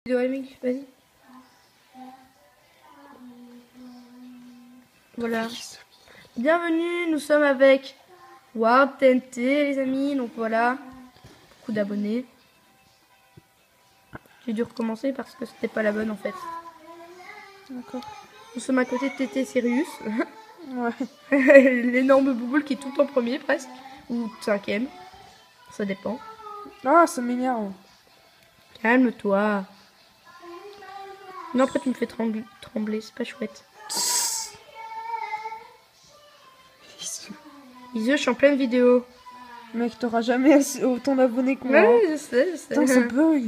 Vas-y. Voilà. Bienvenue, nous sommes avec Ward TNT, les amis. Donc voilà, beaucoup d'abonnés. J'ai dû recommencer parce que c'était pas la bonne en fait. D'accord. Nous sommes à côté de TT Sirius. Ouais. L'énorme bouboule qui est tout en premier presque. Ou 5ème. Ça dépend. Ah, ça m'énerve. Calme-toi. Non, après tu me fais trembler, c'est pas chouette. Iseux, je suis en pleine vidéo. Mec, t'auras jamais autant d'abonnés que moi. Ouais, hein. je sais. Putain, ça bug.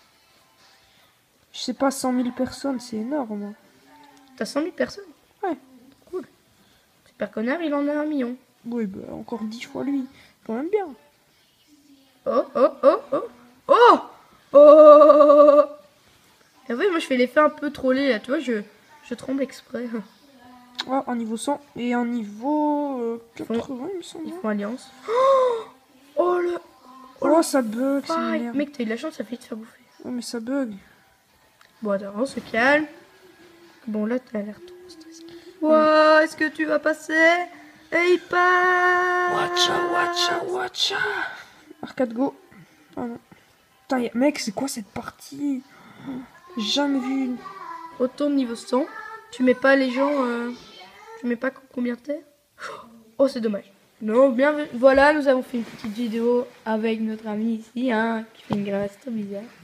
Je sais pas, 100 000 personnes, c'est énorme. T'as 100 000 personnes? Ouais. Cool. Super connard, il en a 1 million. Oui, bah encore 10 fois lui. Quand même bien. Oh, oh, oh, oh. Oh, oh. Et oui, moi je fais l'effet un peu trollé là, tu vois, je tremble exprès. Ah, en niveau 100 et en niveau 80, il me semble. Ils font alliance. Oh le... Oh, ça bug, ça Pareil. m'énerve. Mec, t'as eu de la chance, ça fait te faire bouffer. Oh, mais ça bug. Bon, attends, on se calme. Bon, là, t'as l'air trop stressé. Wow, est-ce que tu vas passer? Et il passe. Watcha. Arcade go. Oh non. Putain, mec, c'est quoi cette partie? J'ai jamais vu une. Retourne niveau 100. Tu mets pas les gens... Tu mets pas combien t'es? Oh, c'est dommage. Non, bien. Voilà, nous avons fait une petite vidéo avec notre ami ici, hein, qui fait une grimace trop bizarre.